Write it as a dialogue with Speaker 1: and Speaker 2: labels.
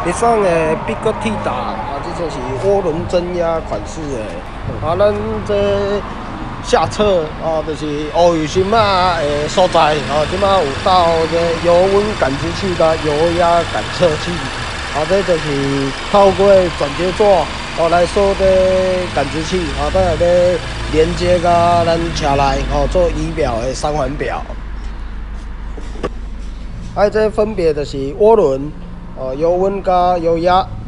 Speaker 1: 日产的必谷 T 达啊，这就是涡轮增压款式的。啊，咱这下侧啊，就是乌油心啊的所在啊，即马有到这油温感知器甲油压感测器。啊，这就是透过转接座哦来锁定感知器，啊，等下咧连接甲咱车内哦做仪表的三环表。啊，这分别就是涡轮、哦油温甲油压。